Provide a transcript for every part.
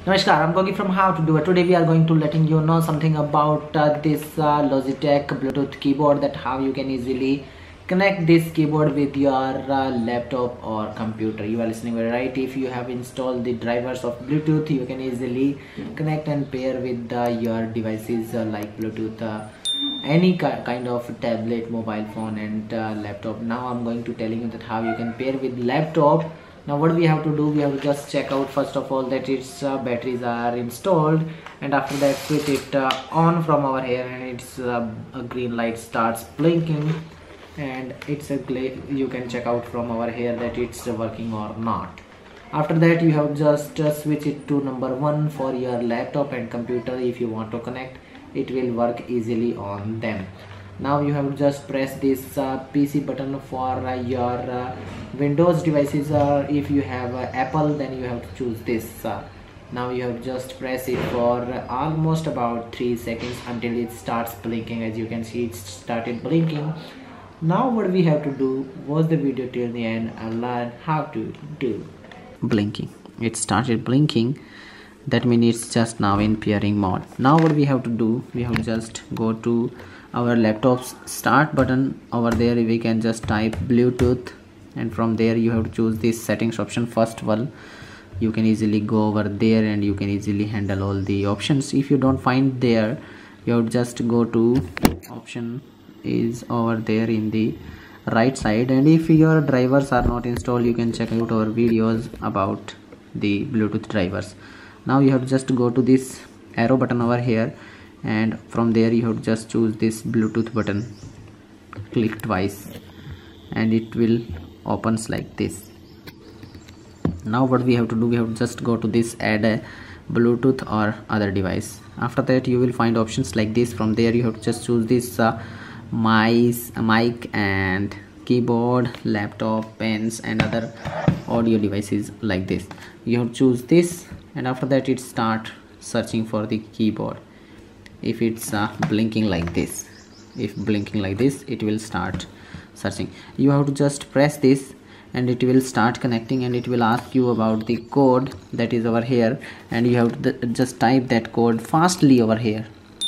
Namaskar, I'm Gogi from How to Do It. Today we are going to letting you know something about this Logitech Bluetooth keyboard, that how you can easily connect this keyboard with your laptop or computer. You are listening very right. If you have installed the drivers of Bluetooth, you can easily connect and pair with your devices like Bluetooth, any kind of tablet, mobile phone and laptop. Now I'm going to telling you that how you can pair with laptop. Now what we have to do, we have to just check out first of all that its batteries are installed, and after that switch it on from over here, and it's a green light starts blinking, and it's a you can check out from over here that it's working or not. After that you have just switch it to number 1 for your laptop and computer. If you want to connect, it will work easily on them. Now you have just press this PC button for your Windows devices, or if you have Apple, then you have to choose this. Now you have just press it for almost about 3 seconds until it starts blinking. As you can see, it started blinking. Now what we have to do, watch the video till the end and learn how to do blinking. It started blinking, that means it's just now in pairing mode. Now what we have to do, we have to just go to our laptop's start button. Over there we can just type Bluetooth, and from there you have to choose this settings option first one. You can easily go over there and you can easily handle all the options. If you don't find there, you have to just go to option is over there in the right side, and if your drivers are not installed, you can check out our videos about the Bluetooth drivers. Now you have to just go to this arrow button over here, and from there you have to just choose this Bluetooth button, click twice and it will opens like this. Now what we have to do, we have to just go to this add a Bluetooth or other device. After that you will find options like this. From there you have to just choose this mic and keyboard, laptop, pens and other audio devices like this. You have to choose this, and after that it start searching for the keyboard. If it's blinking like this, if blinking like this, it will start searching. You have to just press this and it will start connecting, and it will ask you about the code that is over here, and you have to just type that code fastly over here,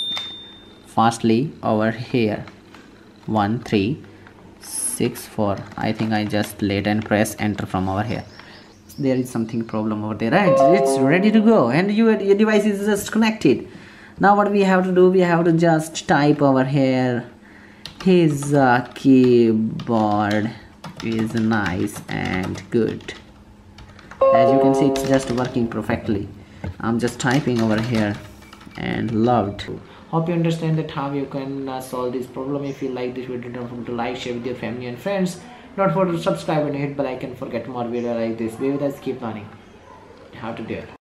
1364. I think I just laid and press enter from over here. There is something problem over there, right? It's ready to go and your device is just connected. Now what we have to do, we have to just type over here, his keyboard is nice and good. As you can see, it's just working perfectly. I'm just typing over here and loved. Hope you understand that how you can solve this problem. If you like this video, don't forget to like, share with your family and friends. Don't forget to subscribe and hit bell icon for get more videos like this. Be with us, keep learning how to do it.